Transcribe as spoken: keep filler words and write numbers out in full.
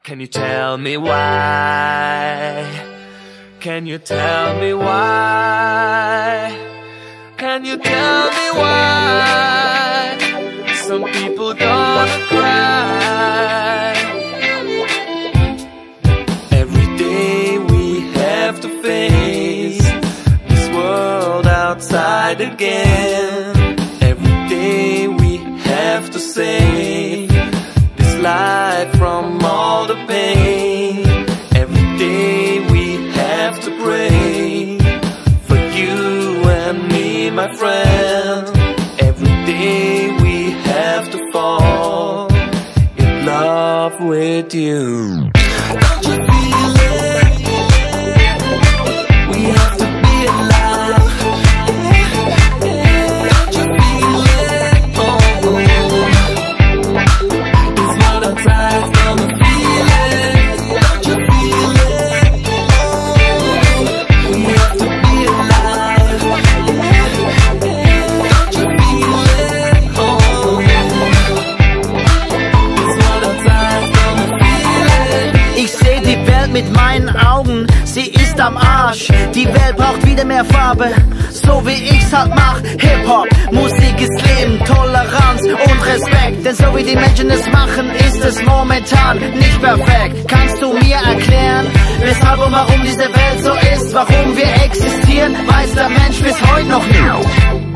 Can you tell me why? Can you tell me why? Can you tell me why? Some people gonna cry. Every day we have to face this world outside again. Every day we have to save this life from all the pain. Every day we have to pray for you and me, my friend. Every day we have to fall in love with you. Don't you feel it? We have to be alive. Don't you feel it? Oh, it's not a time gonna feel it. Don't you feel it? We have to be alive. Don't you feel it? Oh, it's not a time gonna feel it. Ich seh die Welt mit meinen Augen, sie ist am Arsch. Die Welt braucht wieder mehr Farbe, so wie ich's halt mach. Hip-Hop, Musik ist Leben, Toleranz und Respekt. Denn so wie die Menschen es machen, ist es momentan nicht perfekt. Kannst du mir erklären, weshalb und warum diese Welt so ist? Warum wir existieren, weiß der Mensch bis heute noch nicht.